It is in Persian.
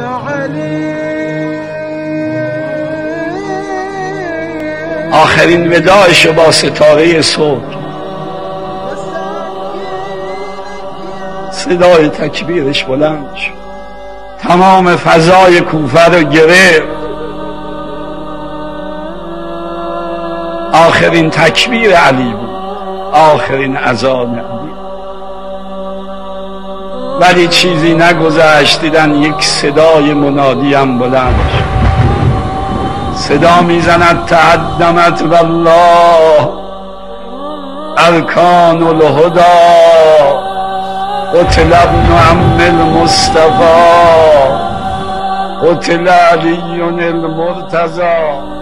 آخرین وداعش با ستاره صبح، صدای تکبیرش بلند شد، تمام فضای کوفه رو گرفت. آخرین تکبیر علی بود، آخرین اذان علی، ولی چیزی نگذشت دیدن یک صدای منادی هم بلند شد. صدا میزند تقدمت والله ارکان الهدی قتل ابن عم المصطفى قتل علی المرتضی.